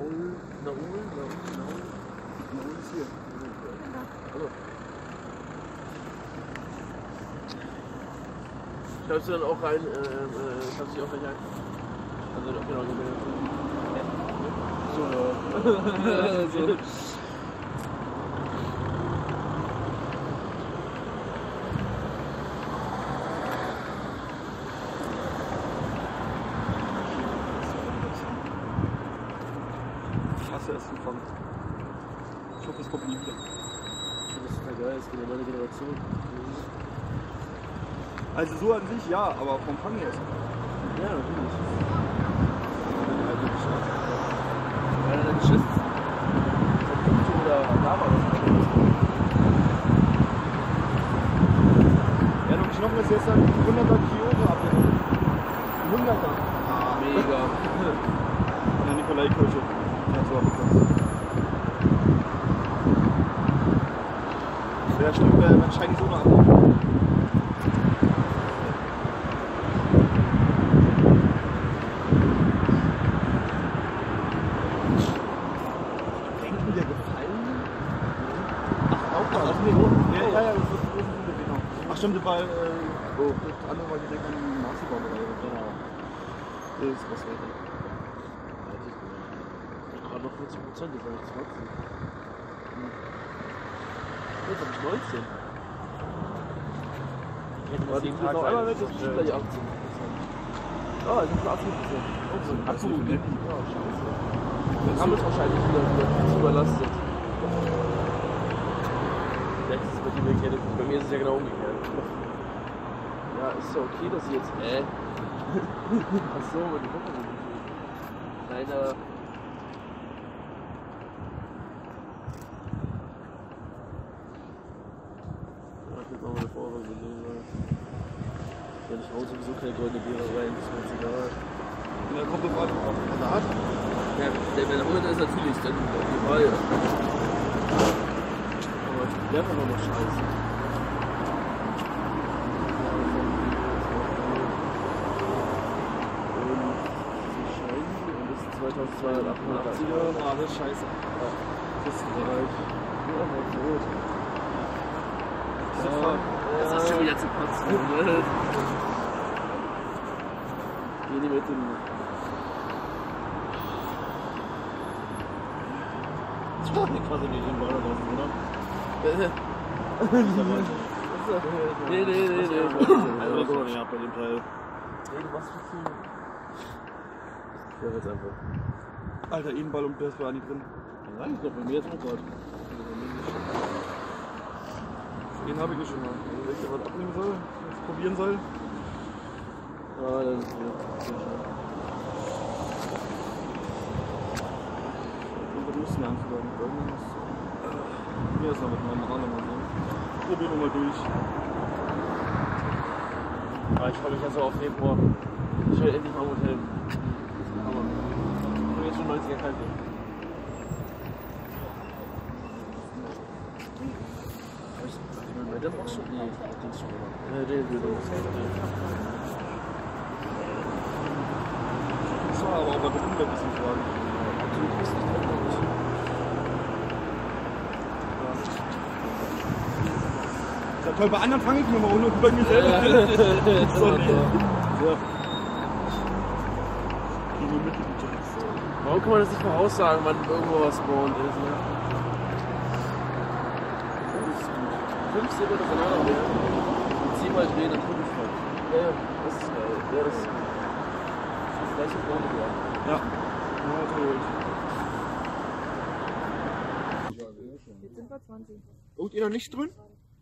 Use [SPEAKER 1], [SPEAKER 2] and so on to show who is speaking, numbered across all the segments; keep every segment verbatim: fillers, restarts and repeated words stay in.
[SPEAKER 1] Na, Uhl, na, na,
[SPEAKER 2] Na, Uhl ist hier.
[SPEAKER 1] Hallo. Schreibst du dann auch rein, äh, äh, schreibst du auch gleich ein? Also, genau, so, ja. so.
[SPEAKER 2] Essen von. Ich hoffe, es kommt nie wieder.
[SPEAKER 1] Ich finde das total geil, es geht ja meine Generation.
[SPEAKER 2] Also so an sich ja, aber vom Fang her ist
[SPEAKER 1] ja, natürlich. Weil er dann geschissen ist. Oder Lava oder so.
[SPEAKER 2] Ja, noch Knochen ist jetzt dann hunderter Kilo abgenommen. hunderter.
[SPEAKER 1] Ah, mega.
[SPEAKER 2] Von der Nikolai-Kirche. Ja, so habe ich das. Ja, stimmt, man scheint so nach. Denken der gefallen? Ach, auch mal. Ach, nee, ja, ja, ja, das ist ein großes Bild, genau. Ach, stimmt, weil äh, oh, das andere war direkt an die Nazi-Bauerei. Genau. Das ist was weiter.
[SPEAKER 1] Gerade noch vierzig Prozent, das war nicht zwanzig. Jetzt habe ich neunzehn. Warte, ich noch einmal weg, das ist bestimmt gleich achtzehn Prozent. Ah, ich habe achtzehn Prozent. Oh, so ein absolut happy. Ja, scheiße. Dann haben wir es wahrscheinlich wieder, wieder zu überlastet. Vielleicht ist es bei dir umgekehrt. Bei mir ist es ja genau umgekehrt. Ja, ist ja okay, dass ich jetzt. Äh. Achso, meine Mutter ist nicht. Kleiner. Nochmal eine Vorwahl gelesen. Wenn ich raus sowieso keine goldene Beere rein, ist mir jetzt egal.
[SPEAKER 2] Und dann kommt auf an, was er hat.
[SPEAKER 1] Ja, der wenn er hundert ist natürlich, dann auf jeden Fall. Aber ich bin einfach noch scheiße. Und sie scheinen, und das ist zweitausendzweihundertachtundachtzig.
[SPEAKER 2] Ah, das ist scheiße. Ja. Das ist bereit.
[SPEAKER 1] Ja, mal tot.
[SPEAKER 2] Ja,
[SPEAKER 1] das ist schon wieder zu kotzen. Ne? Geh nicht mit dem.
[SPEAKER 2] Ich mach nicht quasi nicht den Ball raus, oder?
[SPEAKER 1] Nee, nee, nee, nee.
[SPEAKER 2] Also, so, ja, bei dem Teil.
[SPEAKER 1] Nee, du machst zu viel. Ja, jetzt einfach.
[SPEAKER 2] Alter, Edenball und Bärs war nicht drin.
[SPEAKER 1] Nein, ich glaube, bei mir jetzt auch gerade.
[SPEAKER 2] Den habe ich schon mal. Wenn ich da was abnehmen soll, was probieren soll.
[SPEAKER 1] Ja, dann ist ja.
[SPEAKER 2] Wir müssen ja anfangen. Hier ist noch mit meinem Arm mal so. Probieren wir mal durch.
[SPEAKER 1] Ja, ich freue mich ja so auf Februar. Ich will endlich mal im Hotel. Aber ich bin jetzt schon neunziger Kalte. Der brauchst du? Nee, den ist schon immer. Ja, den will ich.
[SPEAKER 2] So, aber auch bei Begründer ein bisschen fragen. Ist ja toll, bei anderen fange ich mir mal und bei mir selber. So, ja.
[SPEAKER 1] Warum kann man das nicht voraussagen, wann irgendwo was spawnt ist, ne? fünf Silber oder Banane mehr. Und zehnmal drehen, dann guck ich voll. Ja, ja, das ist geil. Ja, das ist das gleiche vorne geworden.
[SPEAKER 2] Ja. Ja, toll.
[SPEAKER 3] Jetzt sind wir zwanzig.
[SPEAKER 2] Und ihr noch nicht drin?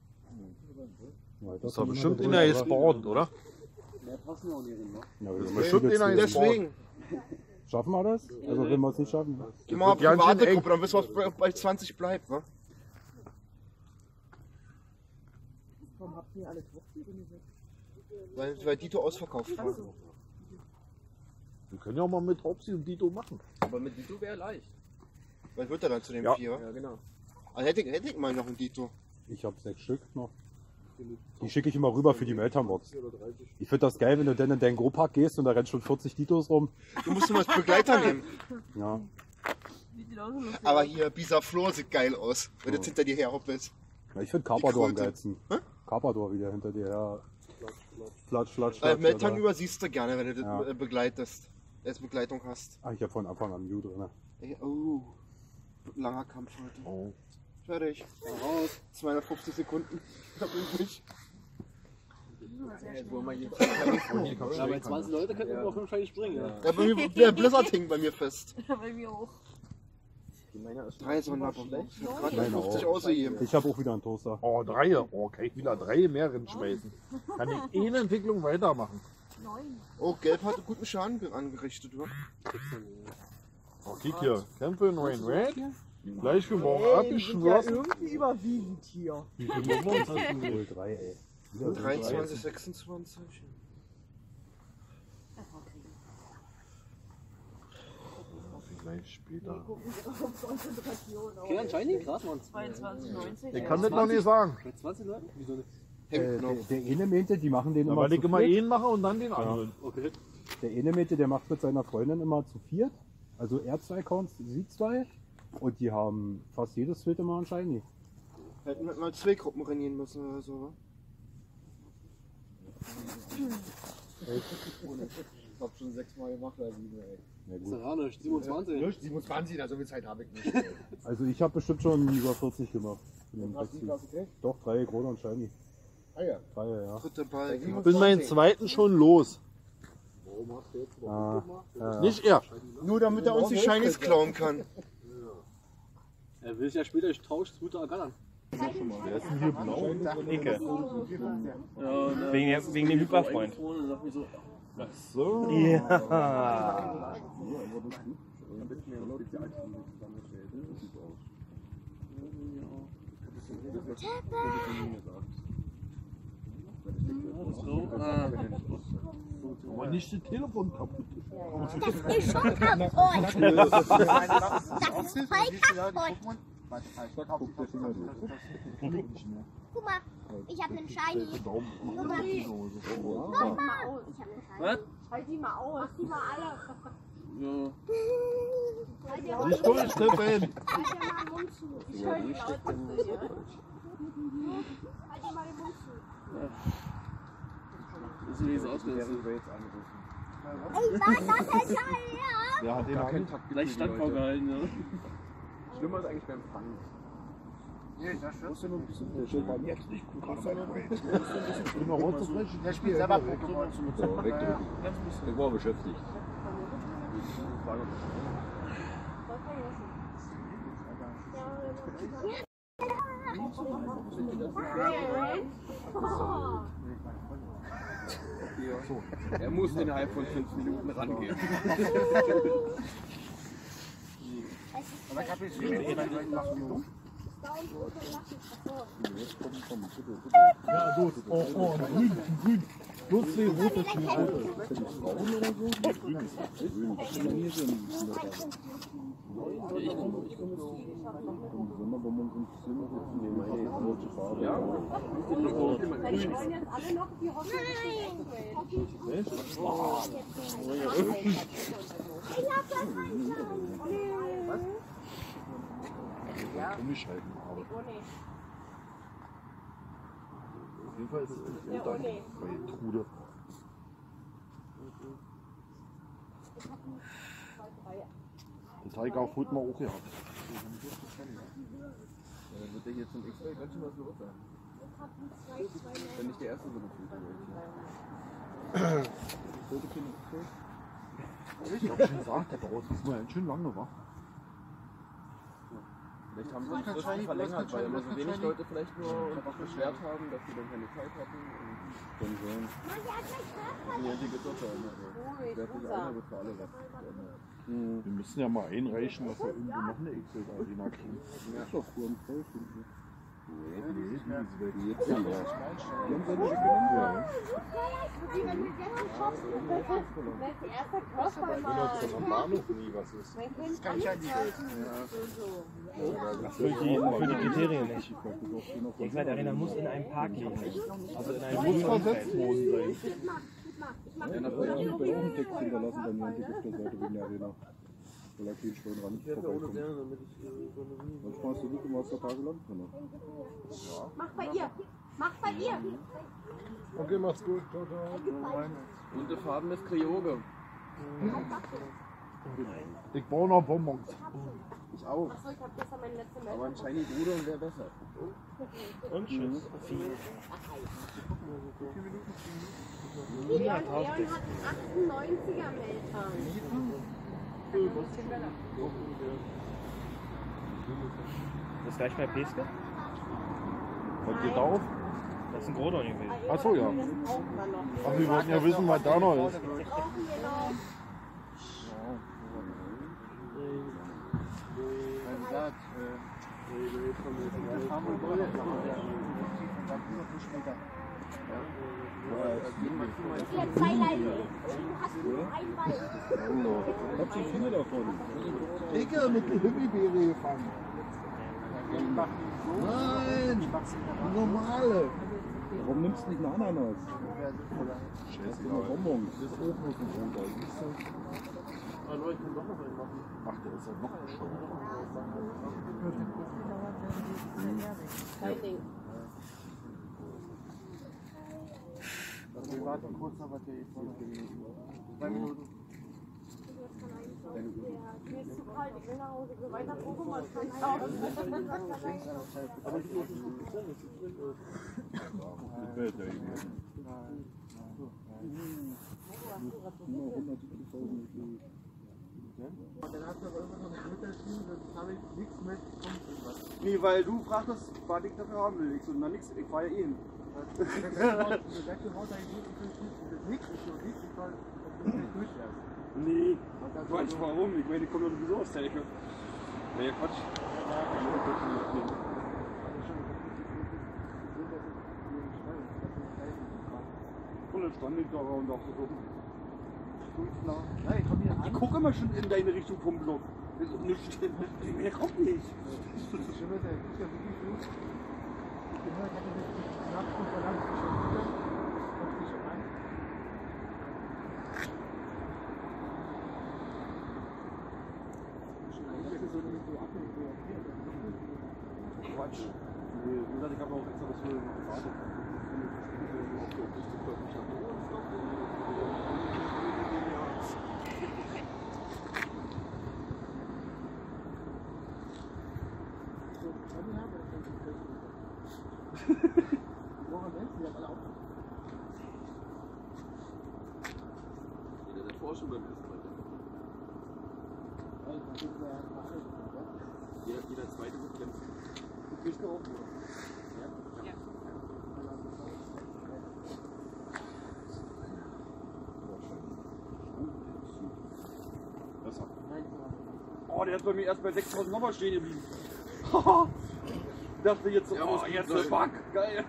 [SPEAKER 4] Das ist doch bestimmt in der gespawnt, oder?
[SPEAKER 3] Mehr passen auch nicht hin, ne?
[SPEAKER 4] Ja, das ist
[SPEAKER 2] Bestimmt in der Deswegen.
[SPEAKER 4] Schaffen wir das? Also wenn wir es nicht schaffen.
[SPEAKER 2] Geh mal auf private Gruppe, dann wissen wir, was bei zwanzig bleibt, wa?
[SPEAKER 3] Warum habt ihr alle Tropfen drin?
[SPEAKER 2] Weil, weil Dito ausverkauft war.
[SPEAKER 4] Wir können ja auch mal mit Hopsi und Dito machen.
[SPEAKER 1] Aber mit Dito wäre leicht.
[SPEAKER 2] Was wird er dann zu dem
[SPEAKER 4] Ja.
[SPEAKER 2] vier?
[SPEAKER 1] Ja, genau.
[SPEAKER 2] Also hätte, ich- hätte ich mal noch ein Dito.
[SPEAKER 4] Ich habe sechs Stück noch. Die schicke ich immer rüber für die Meltermods. Ich finde das geil, wenn du dann in deinen Go-Park gehst und da rennt schon vierzig Ditos rum.
[SPEAKER 2] Du musst ihn als Begleiter nehmen.
[SPEAKER 4] Ja.
[SPEAKER 3] Die sieht auch so lustig
[SPEAKER 2] Aber
[SPEAKER 3] aus.
[SPEAKER 2] hier, Bisaflor sieht geil aus, wenn
[SPEAKER 4] Ja.
[SPEAKER 2] jetzt hinter dir her hoppelt.
[SPEAKER 4] Ja, ich finde Carpador am
[SPEAKER 2] Kröte.
[SPEAKER 4] geilsten.
[SPEAKER 2] Hä?
[SPEAKER 4] Carpador wieder hinter dir her. Flatsch, flatsch,
[SPEAKER 2] Äh,
[SPEAKER 4] flatsch.
[SPEAKER 2] Meltan
[SPEAKER 4] oder-
[SPEAKER 2] übersiehst du gerne, wenn du
[SPEAKER 4] Ja.
[SPEAKER 2] das äh, begleitest. Als Begleitung hast.
[SPEAKER 4] Ah, ich hab von Anfang an View drin.
[SPEAKER 2] Ey, oh, langer Kampf heute.
[SPEAKER 4] Oh.
[SPEAKER 2] Fertig. Raus. zweihundertfünfzig Sekunden. Ich hab übrig.
[SPEAKER 1] Wo man jetzt ja, bei zwanzig Leute könnten wir auch wahrscheinlich springen. Ja.
[SPEAKER 2] Ja, bei mir, der Blizzard hing bei mir fest.
[SPEAKER 3] Bei mir auch.
[SPEAKER 2] Drei Sonderbonbons. Ich hab gerade
[SPEAKER 4] Meine
[SPEAKER 2] fünfzig
[SPEAKER 4] auch.
[SPEAKER 2] ausgegeben.
[SPEAKER 4] Ich habe auch wieder einen Toaster.
[SPEAKER 5] Oh, drei. Oh, kann ich wieder drei mehr reinschmeißen. Kann ich eine Entwicklung weitermachen.
[SPEAKER 3] Neun.
[SPEAKER 2] Oh, Gelb hat guten Schaden angerichtet, oder?
[SPEAKER 5] Oh, kick hier. Kämpfe in Rain Red. Gleich für morgen
[SPEAKER 3] Ja
[SPEAKER 5] abgeschlossen.
[SPEAKER 3] irgendwie überwiegend hier.
[SPEAKER 5] Wie viele Bonbons hast du
[SPEAKER 4] null drei, ey. Wieder
[SPEAKER 2] dreiundzwanzig, sechsundzwanzig.
[SPEAKER 5] Gleich später.
[SPEAKER 3] Konzentration.
[SPEAKER 1] Okay, anscheinend krass, Mann.
[SPEAKER 3] zweiundzwanzig, neunzig.
[SPEAKER 5] Ich kann das noch nicht sagen.
[SPEAKER 1] Bei zwanzig Leuten? Wieso nicht?
[SPEAKER 4] Äh,
[SPEAKER 2] Hängt
[SPEAKER 4] der,
[SPEAKER 2] noch.
[SPEAKER 4] der eine meinte, die machen den
[SPEAKER 5] Ja,
[SPEAKER 4] immer
[SPEAKER 5] weil
[SPEAKER 4] zu
[SPEAKER 5] ich immer
[SPEAKER 4] viert.
[SPEAKER 5] einen mache und dann den anderen.
[SPEAKER 1] Okay.
[SPEAKER 4] Der eine meinte, der macht mit seiner Freundin immer zu viert. Also er zwei Accounts, sie zwei. Und die haben fast jedes Bild immer anscheinend.
[SPEAKER 2] Hätten wir mal zwei Gruppen rennen müssen oder so, wa?
[SPEAKER 6] Ich hab schon sechsmal gemacht, also ey.
[SPEAKER 4] Ja,
[SPEAKER 1] Ist
[SPEAKER 4] gut.
[SPEAKER 1] doch gar nicht. siebenundzwanzig.
[SPEAKER 6] Nicht siebenundzwanzig, also so viel Zeit habe ich nicht.
[SPEAKER 4] Also ich habe bestimmt schon über vierzig gemacht. Von den
[SPEAKER 6] Hast du die
[SPEAKER 4] sechzig.
[SPEAKER 6] Klasse gekriegt?
[SPEAKER 4] Doch, drei Krone und Shiny.
[SPEAKER 6] Ah ja.
[SPEAKER 4] Drei, ja.
[SPEAKER 2] Dritte Ball.
[SPEAKER 6] Ich
[SPEAKER 5] Ich bin meinen zweiten schon los.
[SPEAKER 4] Ah, ja.
[SPEAKER 5] Nicht er.
[SPEAKER 2] Nur damit er uns die Shinies klauen kann.
[SPEAKER 1] Er will es ja später, ich tausche es mit der Agan.
[SPEAKER 7] Ecke.
[SPEAKER 1] Ja, ne,
[SPEAKER 7] Wegen, der- wegen dem Hyperfreund.
[SPEAKER 1] Und dachte mir so,
[SPEAKER 5] So.
[SPEAKER 7] Ja.
[SPEAKER 1] so, ah,
[SPEAKER 5] Aber nicht das Telefon kaputt.
[SPEAKER 8] Das ist schon kaputt. Das ist voll kaputt. Guck mal, ich habe einen Shiny. Guck mal. Guck mal. Ich habe einen Shiny.
[SPEAKER 1] was?
[SPEAKER 3] Halt die mal aus.
[SPEAKER 8] Mach die mal alle.
[SPEAKER 1] Ja.
[SPEAKER 8] Halt dir mal
[SPEAKER 5] Nicht durchsteppen.
[SPEAKER 8] halt dir mal den Mund zu.
[SPEAKER 3] Ich höre die laut hier.
[SPEAKER 8] Halt dir mal den Mund zu.
[SPEAKER 1] Das ist wie es ausgeht.
[SPEAKER 8] Ey, was? Das ist ja ja.
[SPEAKER 5] Der hat den
[SPEAKER 6] Gar keinen Takt.
[SPEAKER 1] Gleich Standbau gehalten, ja.
[SPEAKER 6] Schlimmer ist eigentlich beim Fangen. Nee, das stimmt. Du nur ein bisschen bei mir jetzt nicht gut.
[SPEAKER 2] Der spielt selber Pokémon.
[SPEAKER 6] So, wegdrücken. Ich war beschäftigt. Er muss innerhalb von fünf Minuten rangehen.
[SPEAKER 5] Ja, los. Oh, oh, grün, grün. Los, die rote
[SPEAKER 6] Ja,
[SPEAKER 3] Die wollen jetzt alle noch die
[SPEAKER 5] Umschalten, aber. Auf jeden Fall ist es nicht dann bei Trude. Den Tiger auf Hut mal auch gehabt.
[SPEAKER 6] dann wird der hier zum X-Ray ganz schön was los sein. Wenn nicht der erste so gefühlt
[SPEAKER 5] Ich hab schon gesagt, der dauert diesmal ganz schön lange, wa?
[SPEAKER 6] Vielleicht haben sie die Fristen verlängert, weil immer so wenig Leute vielleicht nur einfach beschwert haben, dass sie dann keine Zeit hatten. Und dann so. Ja, die gibt's auch schon. Wer für die eine wird für alle was.
[SPEAKER 5] Wir müssen ja mal einreichen, dass wir irgendwo noch eine X L-Arena kriegen.
[SPEAKER 6] Das ist doch cool und voll, finde ich. Nee, nee, die werden jetzt ja. Die haben seine weggenommen. Ja.
[SPEAKER 5] Am Bahnhof nie was ist.
[SPEAKER 8] Das kann ich ja nicht.
[SPEAKER 7] Für die, für die Kriterien nicht. Die X-Arena muss in einem Park liegen. Also in einem
[SPEAKER 5] Muss versetzt worden sein.
[SPEAKER 6] Ja, nach oben bei oben Text hinterlassen bei mir und die auf der Seite wegen der Arena.
[SPEAKER 2] Weil er keinen Stein ran
[SPEAKER 1] Ich helfe ohne
[SPEAKER 2] vorbeikommt.
[SPEAKER 1] gerne, damit ich äh, so eine Mini.
[SPEAKER 2] Manchmal hast du Glück und warst da tagelang drin.
[SPEAKER 3] Mach bei ihr. Mach bei ihr.
[SPEAKER 5] Okay, macht's gut. Ciao, ciao.
[SPEAKER 1] Bunte Farben ist Krioge.
[SPEAKER 5] Ich brauche noch Bonbons.
[SPEAKER 1] Ich auch.
[SPEAKER 3] Achso, ich hab gestern meine letzte
[SPEAKER 1] Aber
[SPEAKER 3] Meldung.
[SPEAKER 1] ein Shiny Bruder wäre besser.
[SPEAKER 7] Und tschüss.
[SPEAKER 3] Leon, Leon hat einen achtundneunziger Meltdown.
[SPEAKER 7] Das ist gleich bei Peske?
[SPEAKER 5] Was geht da auf?
[SPEAKER 7] Das ist ein Grodon gewesen.
[SPEAKER 5] Achso, ja.
[SPEAKER 3] Das brauchen wir noch.
[SPEAKER 5] Ach, wir wollten ja wissen, was da noch ist.
[SPEAKER 3] Das brauchen wir noch. Hier zwei Leinen. Du hast nur einmal.
[SPEAKER 2] Ich hab schon viele davon. Dicke mit der Himbeere gefangen. Nein! Die normale! Warum nimmst du nicht eine Ananas? Scheiße, immer Bonbons. Das ist auch noch ein Brot.
[SPEAKER 1] Hallo, ich kann doch noch einen machen.
[SPEAKER 2] Ach, der ist ja noch bescheuert.
[SPEAKER 3] Kein Ding.
[SPEAKER 6] Wir warten kurz noch, was der jetzt noch zwei Minuten.
[SPEAKER 3] Mir ist zu kalt, ich will nach Hause. Ich will weiter Pokémon kaufen.
[SPEAKER 1] Aber die ist nicht speziell.
[SPEAKER 2] Das wäre ja irgendwie. Nur hunderttausend.
[SPEAKER 6] Dann hast du aber immer noch ein Unterschied, dann habe ich nichts mit. Nee, weil du fragtest, was ich dafür haben will. Ich so, na nix, ich fahr ja eh hin. Du sagst, du brauchst eigentlich nichts, ich so nichts, ich soll nicht durchwerfen.
[SPEAKER 1] Nee, Quatsch, warum? Ich meine, ich komme doch sowieso aus der Ecke. Nee, Quatsch. Und dann stand ich da und dachte so, ich gucke immer schon in deine Richtung vom Block. Das ist nicht, mehr kommt nicht.
[SPEAKER 6] Das Schlimme ist, er ist ja wirklich gut. Ich gehört, ich hatte das knapp und verdammt schon wieder. Kommt nicht schon rein.
[SPEAKER 1] Quatsch. Wie gesagt, ich habe auch extra was für gewartet. Jeder, der Forschung beim ersten Mal. Jeder, jeder zweite wird glänzen. Du kriegst auch nur. Ja? Ja.
[SPEAKER 5] Besser.
[SPEAKER 1] Oh, der ist bei mir erst bei sechstausend nochmal stehen geblieben. Ich dachte jetzt so,
[SPEAKER 6] Ja,
[SPEAKER 1] oh,
[SPEAKER 6] muss
[SPEAKER 1] jetzt
[SPEAKER 6] gut
[SPEAKER 1] ist
[SPEAKER 6] sein.
[SPEAKER 1] Fuck, geil.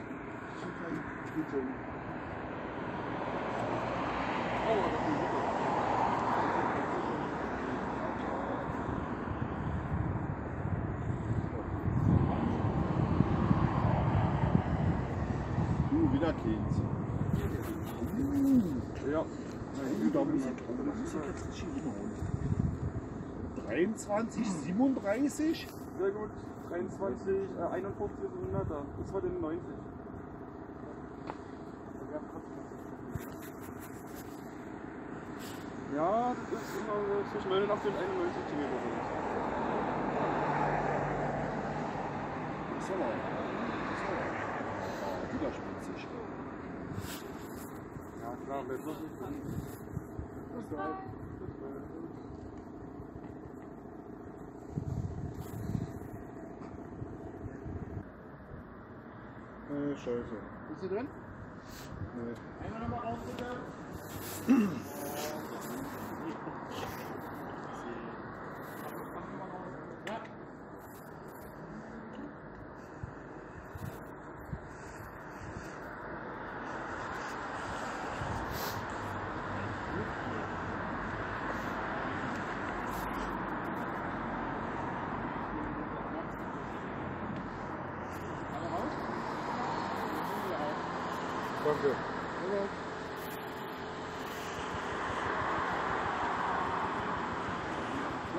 [SPEAKER 5] Du, wieder keins.
[SPEAKER 1] Ja.
[SPEAKER 2] Da muss ich jetzt nicht hinhauen. dreiundzwanzig, siebenunddreißig?
[SPEAKER 1] Sehr gut. dreiundzwanzig, äh, einundfünfzig ist ein hunderter. Das war der neunzig. Ja, das ist immer so zwischen neunundachtzig und einundneunzig Zentimeter.
[SPEAKER 2] So, wieder spitzig.
[SPEAKER 1] Ja, klar, bei bloß nicht drin.
[SPEAKER 2] Äh, scheiße.
[SPEAKER 6] Bist du drin?
[SPEAKER 2] Nee.
[SPEAKER 6] Einmal nochmal raus, bitte. Ja.
[SPEAKER 5] Danke.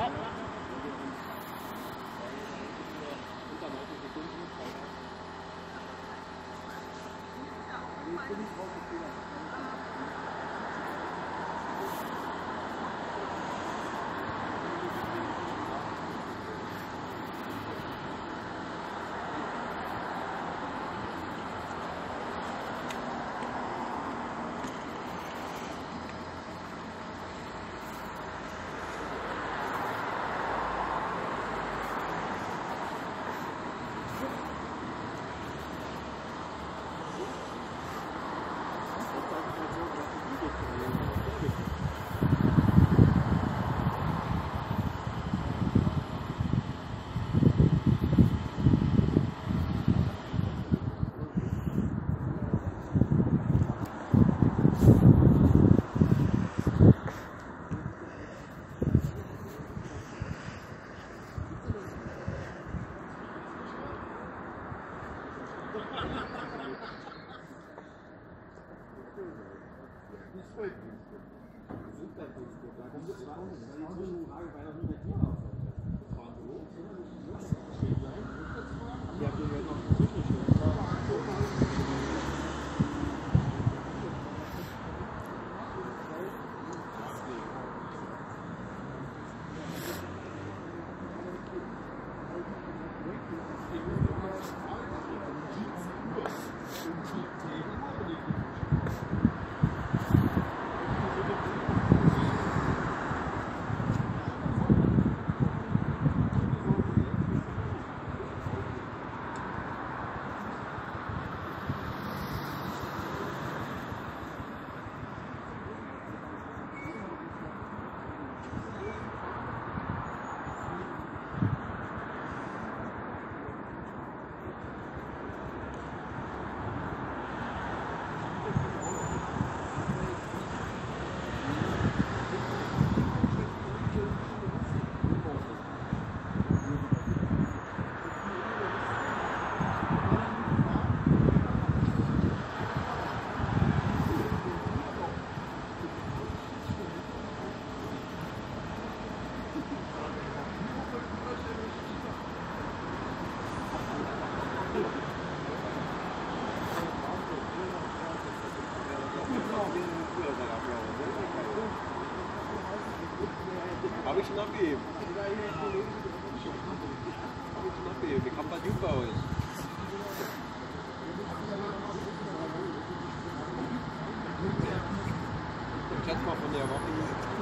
[SPEAKER 9] Habe ich schon abgegeben. Habe ich schon abgegeben. Ich hab was gut bei euch. Ich schätze mal von der Woche.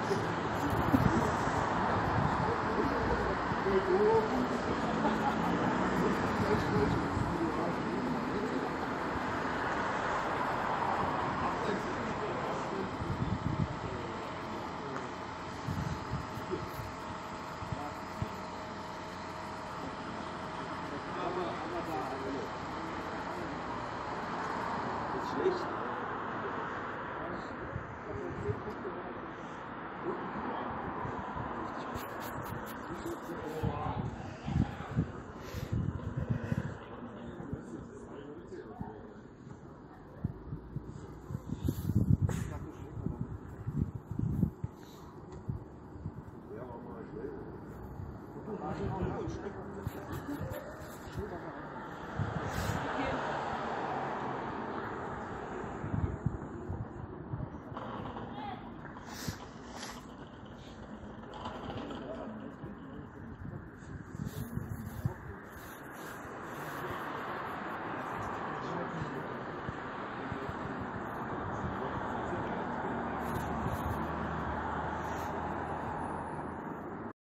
[SPEAKER 9] Schlecht. Ja,